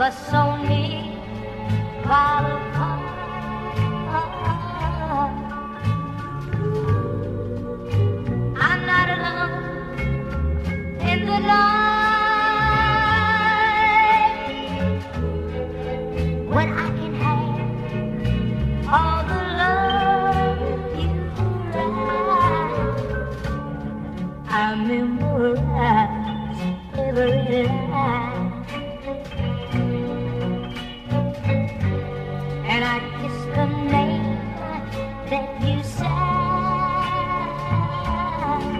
us so near while apart. I'm not alone in the night when I can have all the love you write. I memorize every line, and I kiss the name that you sign.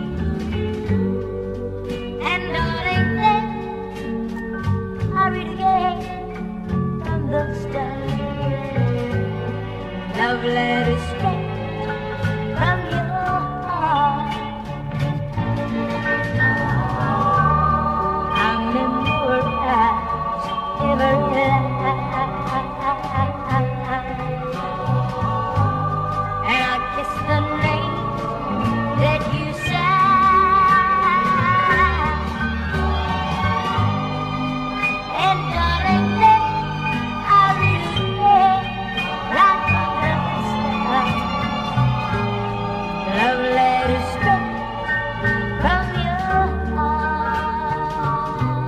And darling, then I read again from the start. Love letters straight from your heart. I memorize every line, and I kiss the name that you sign. And darling, then I read again right from the start. Love letters straight from your heart.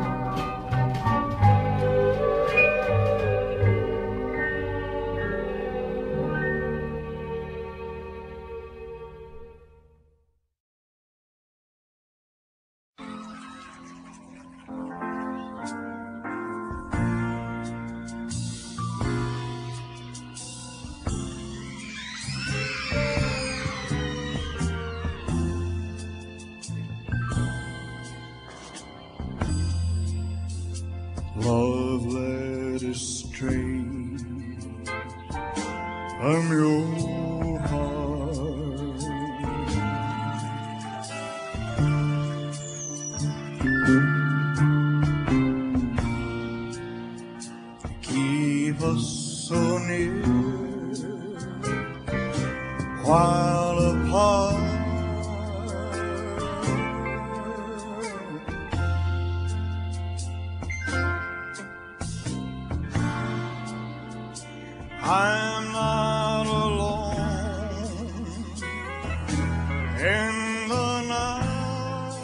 Love letters straight from your heart. Keep us so near while apart. I'm not alone in the night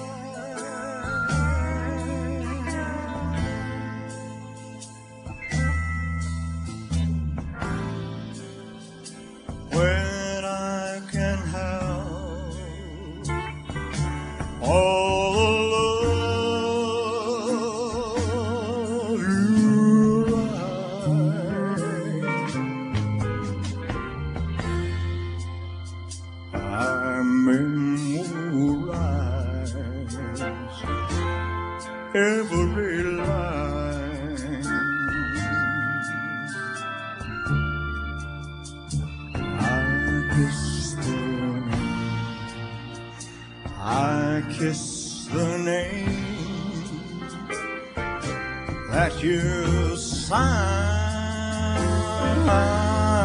when I can have all the love you write. I memorize every line. I kiss the name that you sign.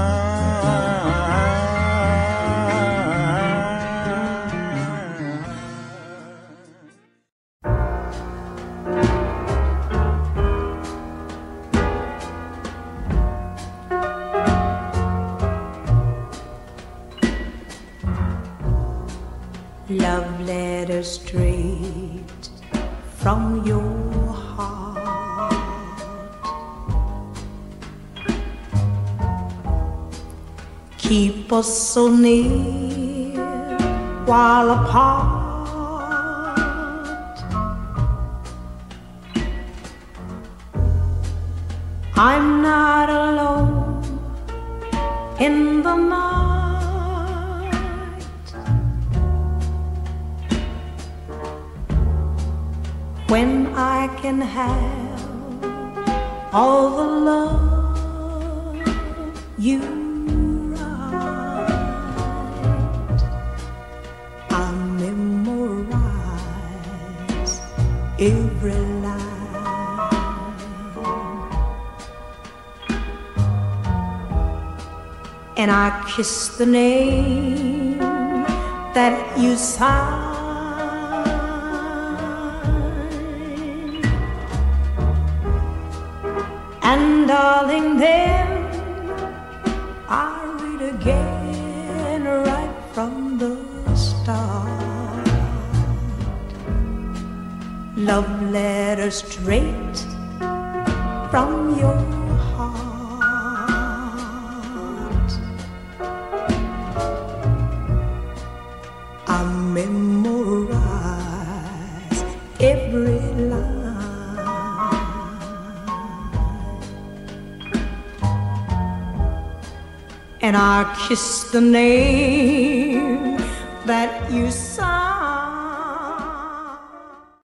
Love letters straight from your heart. Keep us so near while apart. I'm not alone in the night when I can have all the love you write. I memorize every line, and I kiss the name that you sign. And darling, then I read again right from the start. Love letters straight from your heart. I memorize every line, and I kiss the name that you signed.